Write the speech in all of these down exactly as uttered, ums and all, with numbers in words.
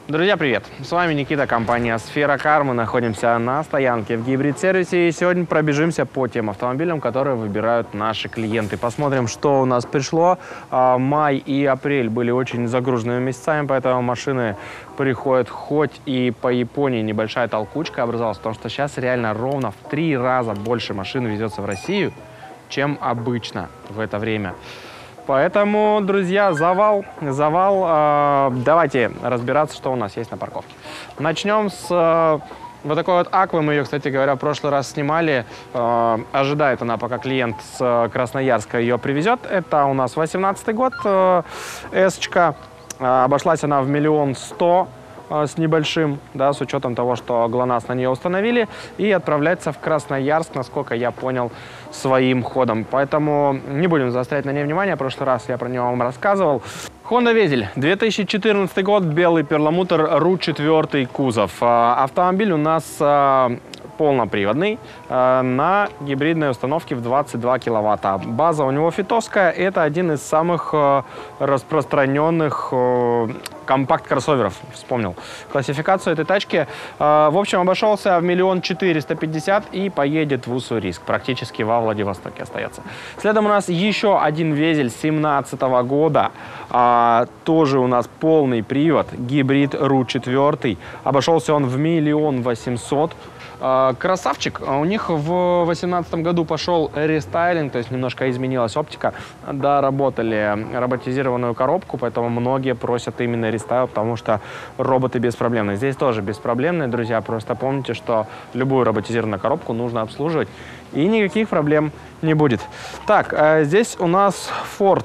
Друзья, привет! С вами Никита, компания Сфера Кар. Мы находимся на стоянке в гибрид-сервисе и сегодня пробежимся по тем автомобилям, которые выбирают наши клиенты. Посмотрим, что у нас пришло. Май и апрель были очень загруженными месяцами, поэтому машины приходят хоть и по Японии небольшая толкучка образовалась, потому что сейчас реально ровно в три раза больше машин везется в Россию, чем обычно в это время. Поэтому, друзья, завал, завал. Э, давайте разбираться, что у нас есть на парковке. Начнем с э, вот такой вот Аквы. Мы ее, кстати говоря, в прошлый раз снимали. Э, ожидает она, пока клиент с Красноярска ее привезет. Это у нас восемнадцатый год. Э, эсочка. Э, обошлась она в миллион сто с небольшим, да, с учетом того, что ГЛОНАСС на нее установили, и отправляется в Красноярск, насколько я понял, своим ходом. Поэтому не будем заострять на ней внимание. В прошлый раз я про нее вам рассказывал. Honda Везель, две тысячи четырнадцатый год, белый перламутр, ру четыре кузов. Автомобиль у нас полноприводный, на гибридной установке в двадцать два киловатта. База у него фитовская. Это один из самых распространенных компакт-кроссоверов. Вспомнил классификацию этой тачки. В общем, обошелся в миллион четыреста пятьдесят и поедет в Уссурийск. Практически во Владивостоке остается. Следом у нас еще один Везель семнадцатого года. Тоже у нас полный привод. Гибрид ру четыре. Обошелся он в миллион восемьсот. Красавчик. У них в восемнадцатом году пошел рестайлинг, то есть немножко изменилась оптика. Доработали роботизированную коробку, поэтому многие просят именно рестайл, потому что роботы беспроблемные. Здесь тоже беспроблемные, друзья. Просто помните, что любую роботизированную коробку нужно обслуживать, и никаких проблем не будет. Так, здесь у нас Ford.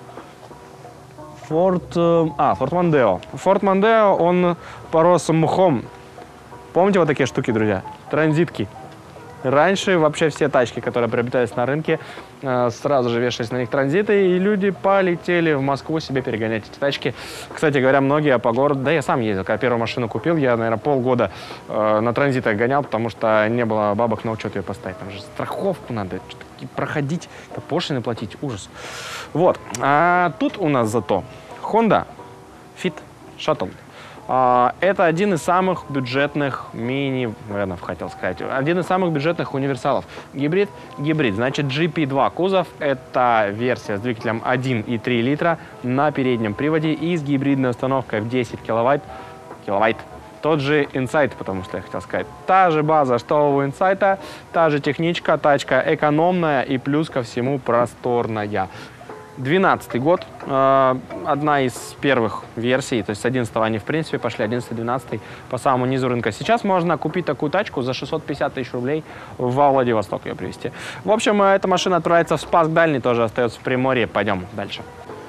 Ford, а, Ford Mondeo. Ford Mondeo, он порос мхом. Помните вот такие штуки, друзья? Транзитки. Раньше вообще все тачки, которые приобретались на рынке, сразу же вешались на них транзиты, и люди полетели в Москву себе перегонять эти тачки. Кстати говоря, многие по городу, да я сам ездил, когда первую машину купил, я, наверное, полгода э, на транзитах гонял, потому что не было бабок на учет ее поставить. Там же страховку надо проходить, пошлины платить, ужас. Вот. А тут у нас зато Honda Fit Shuttle. Это один из самых бюджетных мини, наверное, хотел сказать, один из самых бюджетных универсалов. Гибрид, гибрид, значит, джи пи два кузов. Это версия с двигателем один и три литра на переднем приводе и с гибридной установкой в десять киловатт. киловатт. Тот же Insight, потому что я хотел сказать. Та же база, что у Insight, та же техничка, тачка экономная и плюс ко всему просторная. двенадцатый год, э, одна из первых версий, то есть с одиннадцатого они в принципе пошли, одиннадцатый-двенадцатый по самому низу рынка. Сейчас можно купить такую тачку за шестьсот пятьдесят тысяч рублей во Владивосток ее привезти. В общем, эта машина отправится в Спасск Дальний, тоже остается в Приморье. Пойдем дальше.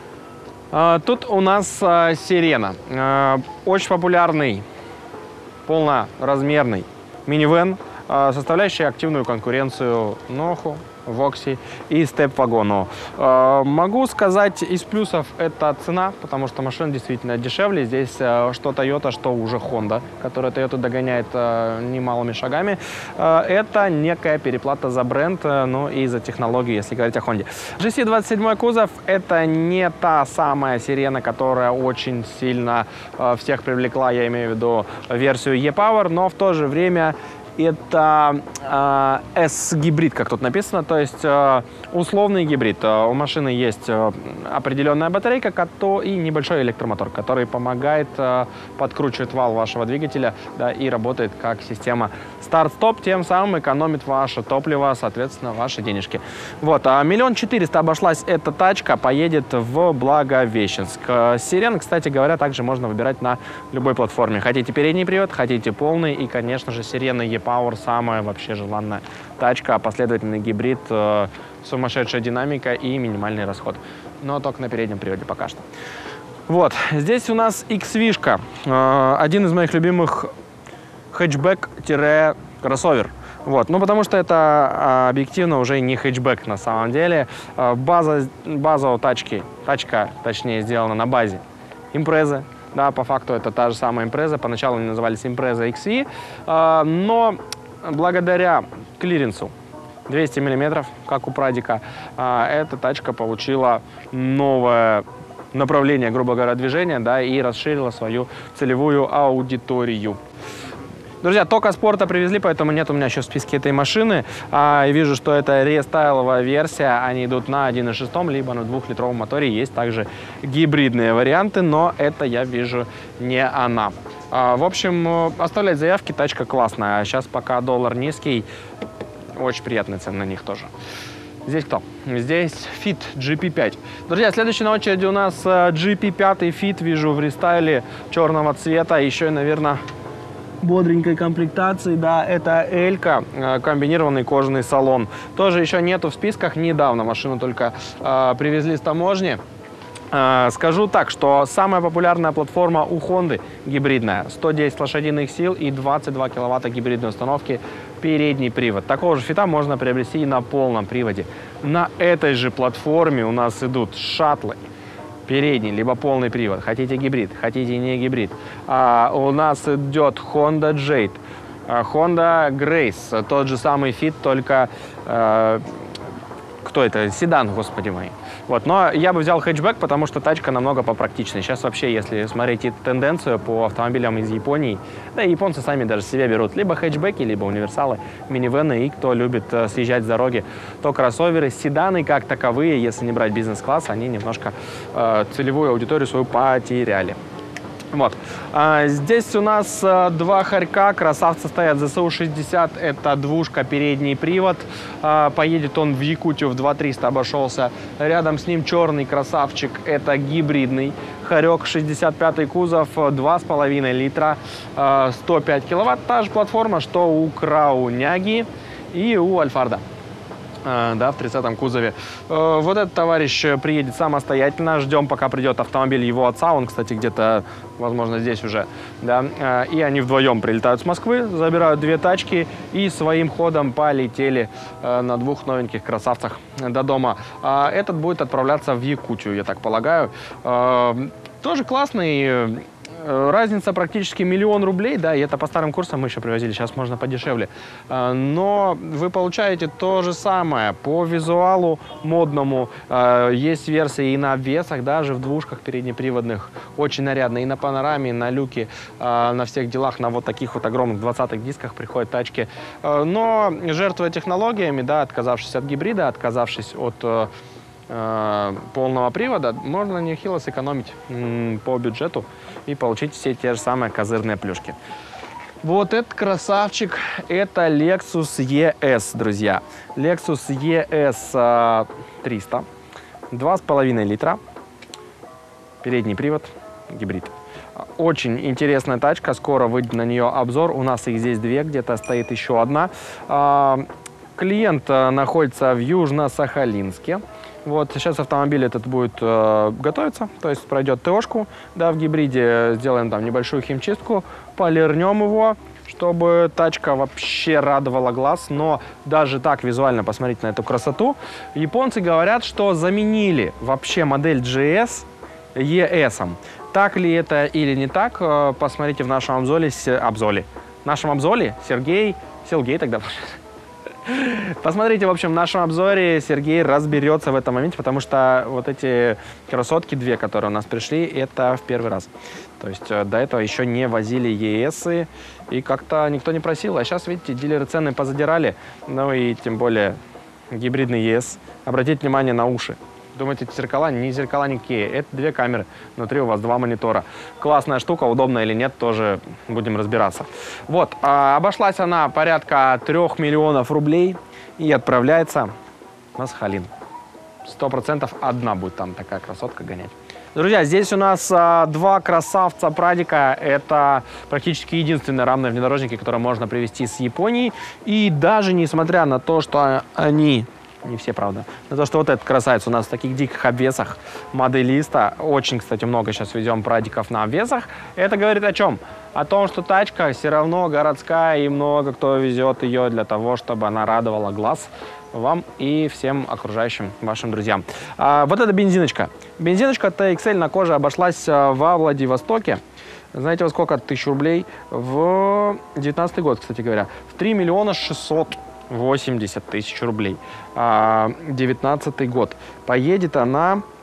Э, тут у нас э, Сирена. Э, очень популярный, полноразмерный минивэн, э, составляющий активную конкуренцию Ноху, Вокси и степ-вагону. Э, могу сказать, из плюсов это цена, потому что машина действительно дешевле. Здесь э, что Toyota, что уже Honda, которая Toyota догоняет э, немалыми шагами. Э, это некая переплата за бренд, э, ну и за технологию, если говорить о Honda. джи си двадцать семь кузов — это не та самая Сирена, которая очень сильно э, всех привлекла, я имею в виду версию E-Power, но в то же время это э, S-гибрид, как тут написано, то есть э, условный гибрид. У машины есть э, определенная батарейка кото, и небольшой электромотор, который помогает э, подкручивать вал вашего двигателя, да, и работает как система старт-стоп, тем самым экономит ваше топливо, соответственно, ваши денежки. Вот, а миллион четыреста обошлась эта тачка, поедет в Благовещенск. Сирен, кстати говоря, также можно выбирать на любой платформе. Хотите передний привод, хотите полный, и, конечно же, Сирена E-Power самая вообще желанная тачка, последовательный гибрид, э, сумасшедшая динамика и минимальный расход. Но только на переднем приводе пока что. Вот, здесь у нас X-Вишка, э, один из моих любимых хэтчбэк-кроссовер. Вот, ну потому что это а, объективно уже не хэтчбэк на самом деле. А, база, база у тачки, тачка, точнее, сделана на базе импрезы. Да, по факту это та же самая импреза. Поначалу они назывались импреза икс ви, а, но благодаря клиренсу двести миллиметров, как у Прадика, а, эта тачка получила новое направление, грубо говоря, движения, да, и расширила свою целевую аудиторию. Друзья, только спорта привезли, поэтому нет у меня еще в списке этой машины. А, вижу, что это рестайловая версия. Они идут на один и шесть, либо на двухлитровом моторе. Есть также гибридные варианты, но это я вижу не она. А, в общем, оставлять заявки, тачка классная. Сейчас пока доллар низкий, очень приятные цены на них тоже. Здесь кто? Здесь Fit джи пи пять. Друзья, следующий на очереди у нас джи пи пять Fit. Вижу в рестайле черного цвета. Еще, наверное, бодренькой комплектации, да, это Элька, комбинированный кожаный салон. Тоже еще нету в списках, недавно машину только э, привезли с таможни. Э, скажу так, что самая популярная платформа у Honda гибридная, сто десять лошадиных сил и двадцать два киловатта гибридной установки, передний привод. Такого же фита можно приобрести и на полном приводе. На этой же платформе у нас идут шаттлы. Передний, либо полный привод. Хотите гибрид, хотите не гибрид. А, у нас идет Honda Jade, Honda Grace, тот же самый Fit, только э, кто это? Седан, господи мой. Вот. Но я бы взял хэтчбэк, потому что тачка намного попрактичнее. Сейчас вообще, если смотреть тенденцию по автомобилям из Японии, да и японцы сами даже себе берут либо хэтчбеки, либо универсалы, минивены, и кто любит э, съезжать с дороги, то кроссоверы, седаны как таковые, если не брать бизнес-класс, они немножко э, целевую аудиторию свою потеряли. Вот. А, здесь у нас а, два хорька, красавцы стоят, зэ эс у шестьдесят, это двушка, передний привод, а, поедет он в Якутию, в два триста обошелся. Рядом с ним черный красавчик, это гибридный хорек, шестьдесят пятый кузов, два с половиной литра, а, сто пять киловатт, та же платформа, что у Крауняги и у Альфарда. Да, в тридцатом кузове. Вот этот товарищ приедет самостоятельно. Ждем, пока придет автомобиль его отца. Он, кстати, где-то, возможно, здесь уже. Да. И они вдвоем прилетают с Москвы, забирают две тачки и своим ходом полетели на двух новеньких красавцах до дома. Этот будет отправляться в Якутию, я так полагаю. Тоже классный. Разница практически миллион рублей, да, и это по старым курсам мы еще привозили, сейчас можно подешевле. Но вы получаете то же самое по визуалу модному. Есть версии и на обвесах, даже в двушках переднеприводных, очень нарядные, и на панораме, и на люке, на всех делах, на вот таких вот огромных двадцатых дисках приходят тачки. Но жертвуя технологиями, да, отказавшись от гибрида, отказавшись от полного привода, можно нехило сэкономить по бюджету и получить все те же самые козырные плюшки. Вот этот красавчик, это Lexus и эс, друзья. Lexus и эс триста, два с половиной литра, передний привод, гибрид. Очень интересная тачка, скоро выйдет на нее обзор. У нас их здесь две, где-то стоит еще одна. Клиент находится в Южно-Сахалинске. Вот сейчас автомобиль этот будет э, готовиться, то есть пройдет ТОшку, да, в гибриде, сделаем там небольшую химчистку, полирнем его, чтобы тачка вообще радовала глаз. Но даже так визуально посмотрите на эту красоту. Японцы говорят, что заменили вообще модель джи эс и эс. Так ли это или не так, посмотрите в нашем обзоре, обзоре. В нашем обзоре Сергей, Сергей тогда... Посмотрите, в общем, в нашем обзоре Сергей разберется в этом моменте, потому что вот эти красотки, две, которые у нас пришли, это в первый раз. То есть до этого еще не возили и эсы, и как-то никто не просил. А сейчас, видите, дилеры цены позадирали, ну и тем более гибридный и эс. Обратите внимание на уши. Думаете, эти зеркала? Не зеркала никакие. Это две камеры. Внутри у вас два монитора. Классная штука, удобная или нет, тоже будем разбираться. Вот, а, обошлась она порядка трех миллионов рублей и отправляется на Сахалин. Сто процентов одна будет там такая красотка гонять. Друзья, здесь у нас а, два красавца Прадика. Это практически единственные рамные внедорожники, которые можно привезти с Японии. И даже несмотря на то, что они... Не все, правда. На то, что вот этот красавец у нас в таких диких обвесах моделиста. Очень, кстати, много сейчас везем прадиков на обвесах. Это говорит о чем? О том, что тачка все равно городская, и много кто везет ее для того, чтобы она радовала глаз вам и всем окружающим вашим друзьям. А, вот эта бензиночка. Бензиночка тэ икс эль на коже обошлась во Владивостоке. Знаете, во сколько тысяч рублей? В девятнадцатый год, кстати говоря. В три миллиона шестьсот восемьдесят тысяч рублей. девятнадцатый год. Поедет она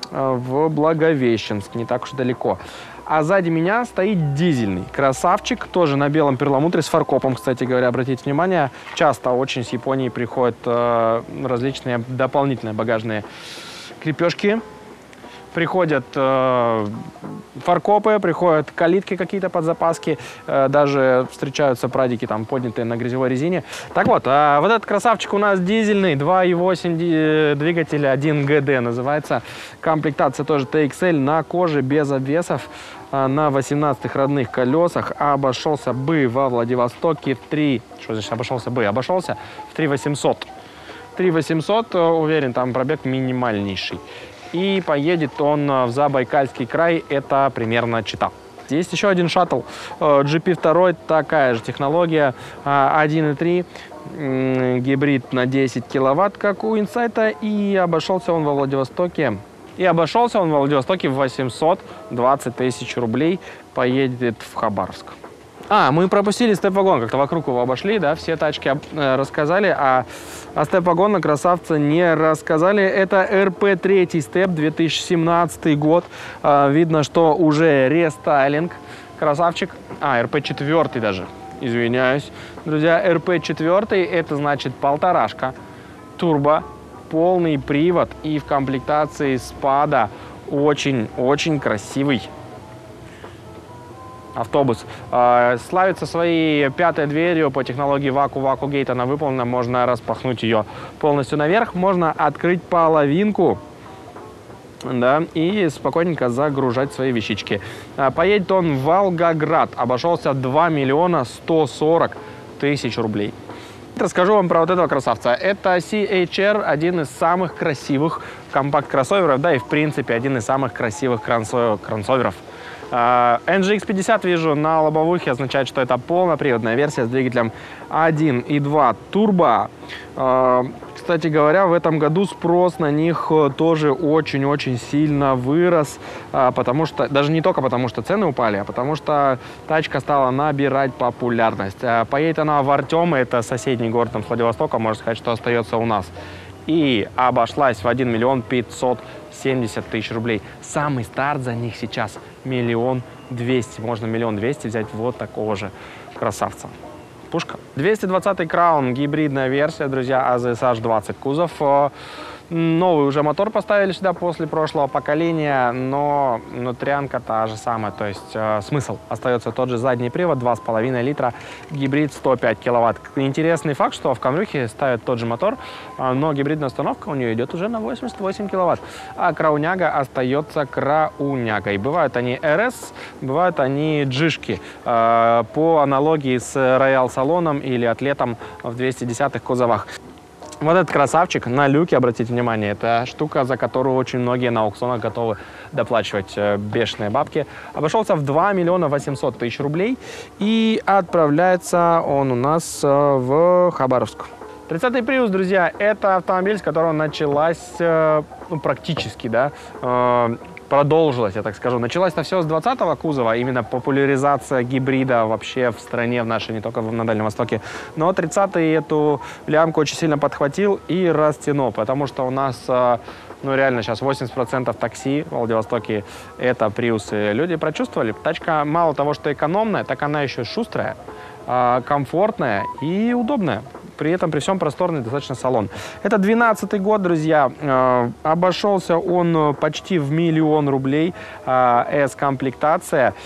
в Благовещенск, не так уж далеко. А сзади меня стоит дизельный красавчик, тоже на белом перламутре, с фаркопом, кстати говоря, обратите внимание. Часто очень с Японии приходят э, различные дополнительные багажные крепежки. Приходят э, фаркопы, приходят калитки какие-то под запаски, э, даже встречаются прадики, там, поднятые на грязевой резине. Так вот, э, вот этот красавчик у нас дизельный, два и восемь двигатель, один джи ди называется. Комплектация тоже ти икс эль на коже, без обвесов, э, на восемнадцатых родных колесах. Обошелся бы во Владивостоке в три... Что значит обошелся бы? Обошелся в три восемьсот. три восемьсот, уверен, там пробег минимальнейший. И поедет он в Забайкальский край, это примерно Чита. Есть еще один шаттл, джи пи два, такая же технология, один и три, гибрид на десять киловатт, как у Инсайта, и обошелся он во Владивостоке. И обошелся он во Владивостоке в восемьсот двадцать тысяч рублей, поедет в Хабаровск. А, мы пропустили степ-вагон, как-то вокруг его обошли, да, все тачки э, рассказали, а, а степ-вагона красавца не рассказали. Это эр пи три степ, две тысячи семнадцатый год, э, видно, что уже рестайлинг, красавчик. А, эр пи четыре даже, извиняюсь. Друзья, эр пи четыре, это значит полторашка, турбо, полный привод и в комплектации спада очень-очень красивый автобус. Э, славится своей пятой дверью по технологии ваку-ваку гейт. Она выполнена, можно распахнуть ее полностью наверх, можно открыть половинку, да, и спокойненько загружать свои вещички. Э, поедет он в Волгоград, обошелся два миллиона сто сорок тысяч рублей. Расскажу вам про вот этого красавца. Это си эйч ар, один из самых красивых компакт-кроссоверов, да, и в принципе один из самых красивых кроссоверов. эн джи икс пятьдесят вижу на лобовухе, означает, что это полноприводная версия с двигателем один и два турбо. Кстати говоря, в этом году спрос на них тоже очень-очень сильно вырос, потому что, даже не только потому, что цены упали, а потому что тачка стала набирать популярность. Поедет она в Артем, это соседний город там, с Владивостока, можно сказать, что остается у нас. И обошлась в один миллион пятьсот семьдесят тысяч рублей. Самый старт за них сейчас миллион двести. Можно миллион двести взять вот такого же красавца. Пушка. двести двадцатый Краун, гибридная версия, друзья, а зэ эс эйч двадцать кузов. Новый уже мотор поставили сюда после прошлого поколения, но внутрянка та же самая, то есть э, смысл остается тот же: задний привод, два с половиной литра, гибрид сто пять киловатт. Интересный факт, что в Камрюхе ставят тот же мотор, э, но гибридная установка у нее идет уже на восемьдесят восемь киловатт, а крауняга остается краунягой. Бывают они эр эс, бывают они джишки, э, по аналогии с Роял Салоном или Атлетом в двухсот десятых кузовах. Вот этот красавчик на люке, обратите внимание, это штука, за которую очень многие на аукционах готовы доплачивать бешеные бабки. Обошелся в два миллиона восемьсот тысяч рублей и отправляется он у нас в Хабаровск. тридцатый Prius, друзья, это автомобиль, с которого началась, ну, практически, да, продолжилась, я так скажу. Началось-то все с двадцатого кузова, именно популяризация гибрида вообще в стране, в нашей, не только на Дальнем Востоке. Но тридцатый эту лямку очень сильно подхватил и растянул, потому что у нас, ну, реально сейчас восемьдесят процентов такси в Владивостоке это приусы. Люди прочувствовали. Тачка мало того, что экономная, так она еще шустрая, комфортная и удобная. При этом, при всем, просторный достаточно салон. Это двенадцатый год, друзья. Э, обошелся он почти в миллион рублей. Э, S-комплектация.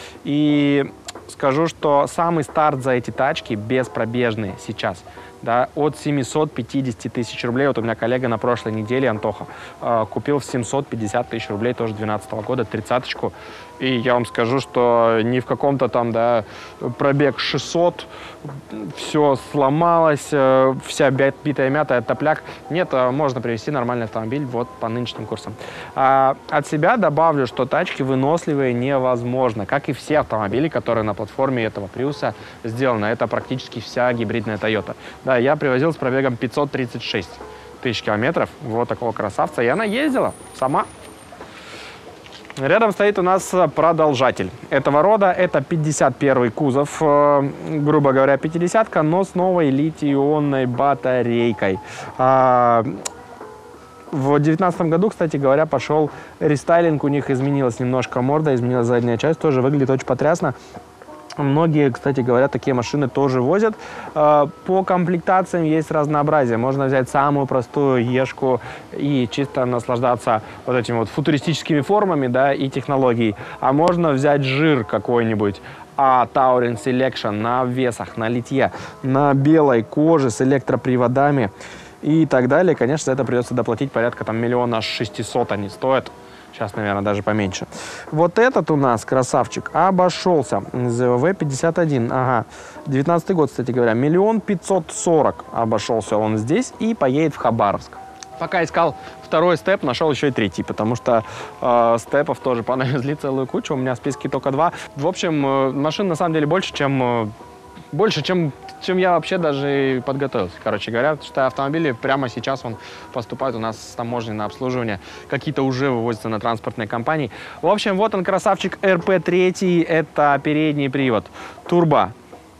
И скажу, что самый старт за эти тачки беспробежные сейчас, да, от семисот пятидесяти тысяч рублей. Вот у меня коллега на прошлой неделе, Антоха, э, купил в семьсот пятьдесят тысяч рублей, тоже двенадцатого года, тридцаточку. И я вам скажу, что ни в каком-то там, да, пробег шестьсот, все сломалось, э, вся битая мятая, топляк. Нет, э, можно привезти нормальный автомобиль вот по нынешним курсам. А, от себя добавлю, что тачки выносливые невозможно, как и все автомобили, которые на платформе этого Приуса сделаны. Это практически вся гибридная Toyota. Да, я привозил с пробегом пятьсот тридцать шесть тысяч километров вот такого красавца, и она ездила сама. Рядом стоит у нас продолжатель этого рода. Это пятьдесят первый кузов, э, грубо говоря, пятидесятка, но с новой литий-ионной батарейкой. А, В две тысячи девятнадцатом году, кстати говоря, пошел рестайлинг, у них изменилась немножко морда, изменилась задняя часть, тоже выглядит очень потрясно. Многие, кстати говоря, такие машины тоже возят. По комплектациям есть разнообразие. Можно взять самую простую ешку и чисто наслаждаться вот этими вот футуристическими формами, да, и технологией. А можно взять жир какой-нибудь. А Touring Selection на обвесах, на литье, на белой коже с электроприводами и так далее. Конечно, за это придется доплатить порядка там миллиона шестисот они стоят. Сейчас, наверное, даже поменьше. Вот этот у нас красавчик обошелся. зэ вэ пятьдесят один. Ага. девятнадцатый год, кстати говоря. Миллион пятьсот сорок обошелся он здесь и поедет в Хабаровск. Пока искал второй степ, нашел еще и третий, потому что э, степов тоже понавезли целую кучу. У меня в списке только два. В общем, э, машин на самом деле больше, чем... Э, больше, чем, чем я вообще даже подготовился, короче говоря. Потому что автомобили прямо сейчас он поступает у нас с таможни на обслуживание. Какие-то уже вывозятся на транспортные компании. В общем, вот он, красавчик эр пэ три. Это передний привод. Турбо.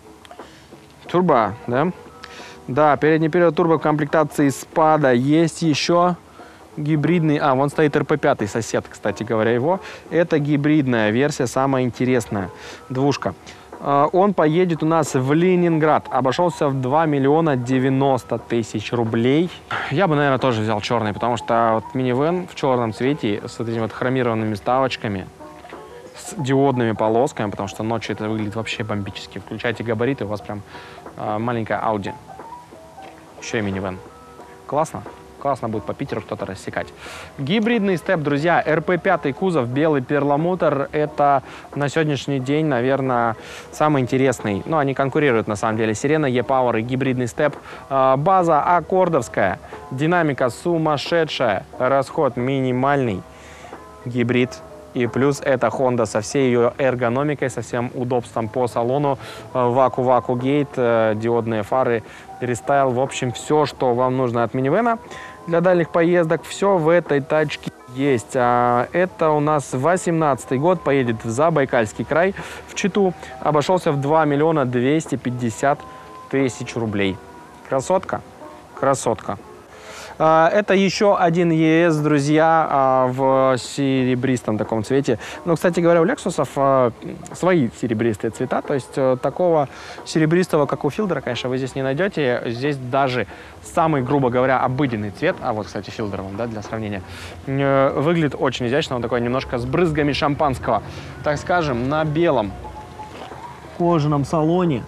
Турбо, да? Да, передний привод турбо в комплектации спада. Есть еще гибридный... А, вон стоит эр пэ пять, сосед, кстати говоря, его. Это гибридная версия, самая интересная. Двушка. Он поедет у нас в Ленинград. Обошелся в два миллиона девяносто тысяч рублей. Я бы, наверное, тоже взял черный, потому что вот минивэн в черном цвете с вот этими вот хромированными вставочками, с диодными полосками, потому что ночью это выглядит вообще бомбически. Включайте габариты, у вас прям э, маленькая Audi. Еще и минивэн. Классно? Классно будет по Питеру кто-то рассекать. Гибридный степ, друзья, эр пэ пять кузов, белый перламутр. Это на сегодняшний день, наверное, самый интересный. Ну, они конкурируют, на самом деле. Сирена, e-Power и гибридный степ. База аккордовская, динамика сумасшедшая, расход минимальный. Гибрид. И плюс это Honda со всей ее эргономикой, со всем удобством по салону. Ваку-ваку гейт, диодные фары, рестайл. В общем, все, что вам нужно от минивэна для дальних поездок, все в этой тачке есть. А это у нас восемнадцатый год, поедет в Забайкальский край, в Читу. Обошелся в два миллиона двести пятьдесят тысяч рублей. Красотка? Красотка. Это еще один и эс, друзья, в серебристом таком цвете. Ну, кстати говоря, у Лексусов свои серебристые цвета, то есть такого серебристого, как у Филдера, конечно, вы здесь не найдете. Здесь даже самый, грубо говоря, обыденный цвет, а вот, кстати, Филдер вам, да, для сравнения, выглядит очень изящно. Он такой немножко с брызгами шампанского, так скажем, на белом кожаном салоне.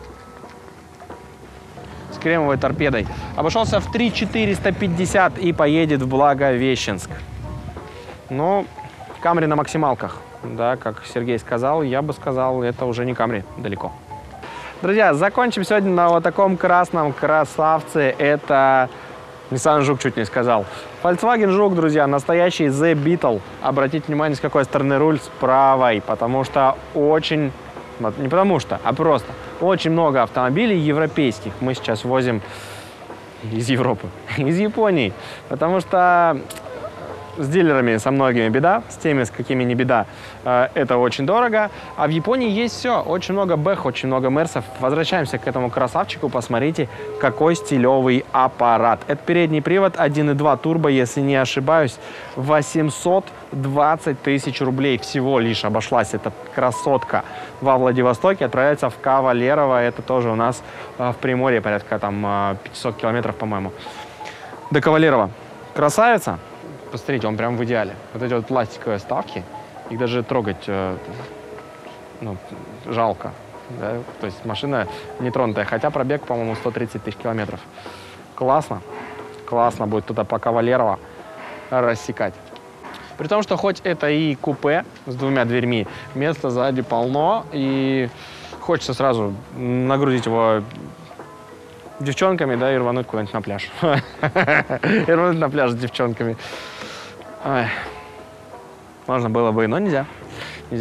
Кремовой торпедой. Обошелся в три четыреста пятьдесят и поедет в Благовещенск. Ну, Камри на максималках, да, как Сергей сказал, я бы сказал, это уже не Камри, далеко. Друзья, закончим сегодня на вот таком красном красавце. Это Nissan Juke, чуть не сказал. Volkswagen Juke, друзья, настоящий The Beetle. Обратите внимание, с какой стороны руль, с правой, потому что очень... Не потому что, а просто. Очень много автомобилей европейских мы сейчас возим из Европы, из Японии. Потому что с дилерами со многими беда, с теми, с какими не беда, это очень дорого. А в Японии есть все. Очень много бэх, очень много мерсов. Возвращаемся к этому красавчику. Посмотрите, какой стилевый аппарат. Это передний привод один и два турбо, если не ошибаюсь. восемьсот двадцать тысяч рублей всего лишь обошлась эта красотка во Владивостоке. Отправляется в Кавалерово. Это тоже у нас в Приморье, порядка там пятьсот километров, по-моему. До Кавалерово. Красавица. Посмотрите, он прям в идеале. Вот эти вот пластиковые вставки, их даже трогать э, ну, жалко. Да? То есть машина не тронутая, хотя пробег, по-моему, сто тридцать тысяч километров. Классно. Классно будет туда по Кавалерово рассекать. При том, что хоть это и купе с двумя дверьми, места сзади полно, и хочется сразу нагрузить его девчонками, да, и рвануть куда-нибудь на пляж. И рвануть на пляж с девчонками. Ой. Можно было бы, но нельзя. Нельзя.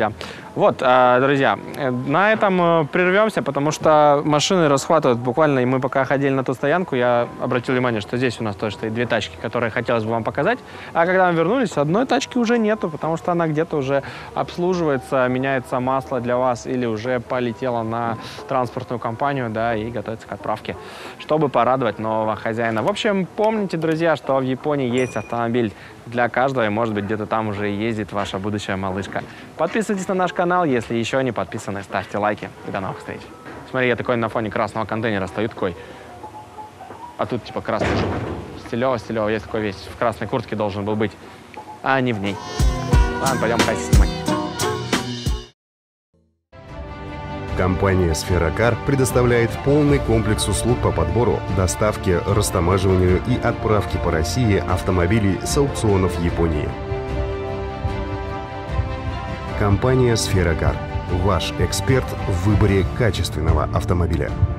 Вот, друзья, на этом прервемся, потому что машины расхватывают буквально, и мы пока ходили на ту стоянку, я обратил внимание, что здесь у нас тоже стоит две тачки, которые хотелось бы вам показать, а когда мы вернулись, одной тачки уже нету, потому что она где-то уже обслуживается, меняется масло для вас или уже полетела на транспортную компанию, да, и готовится к отправке, чтобы порадовать нового хозяина. В общем, помните, друзья, что в Японии есть автомобиль для каждого, и, может быть, где-то там уже ездит ваша будущая малышка. Подписывайтесь на наш канал, если еще не подписаны, ставьте лайки. И до новых встреч. Смотри, я такой на фоне красного контейнера стою такой, а тут типа красный жук. Стилево, стилево, есть такой весь, в красной куртке должен был быть, а не в ней. Ладно, пойдем хайси снимать. Компания «Сферокар» предоставляет полный комплекс услуг по подбору, доставке, растамаживанию и отправке по России автомобилей с аукционов Японии. Компания «Сферокар» – ваш эксперт в выборе качественного автомобиля.